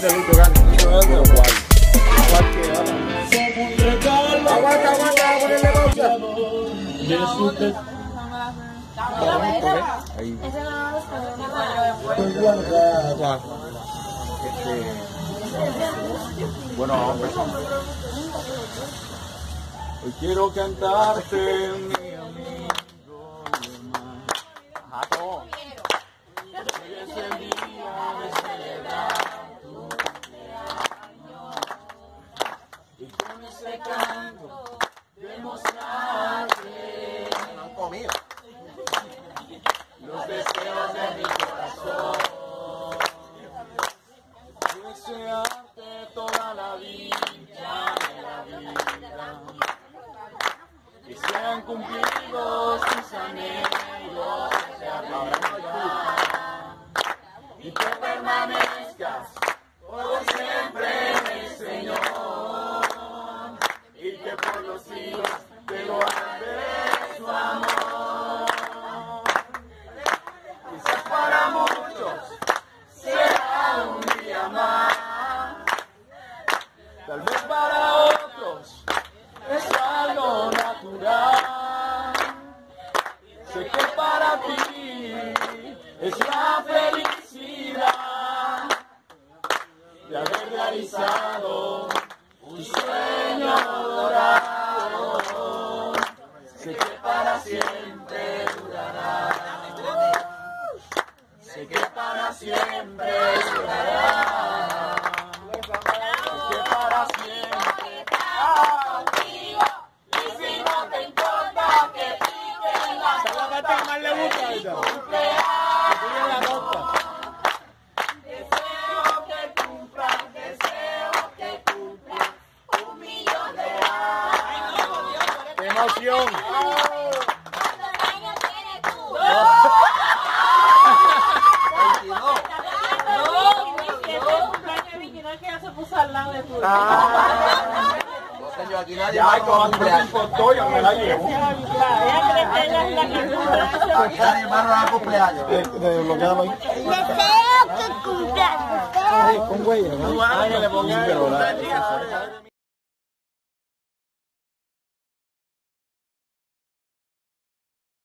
que Lucho gane. Pero ¿cuál? ¿Cuál que gana? Aguanta, ponerle pausa. Ahí. Bueno, hombre. Hoy quiero cantarte, mi amigo. Ajá, todo. Hoy es el día de celebrar tu cumpleaños. Y con ese canto demostrarte los deseos de mi corazón. Desearte toda la dicha de la vida. Que sean cumplidos tus anhelos de arriba. Y que permanezcas por siempre en el Señor. Y que por los siglos te guarde su amor. Quizás para muchos será un día más. Tal vez para otros es algo natural. Sé que para ti es la felicidad de haber realizado un sueño dorado. Sé que para siempre durará. Sé que para siempre durará. Emoción. ¿Cuántos años tienes tú? 22 que ya se puso al lado de tu. Señor, aquí nadie va a cumpleaños. Ya me la llevo. Aquí nadie va a robar cumpleaños. Desbloquealo ahí. Deseo que cumplas. Con huella, ¿no? Que le ponga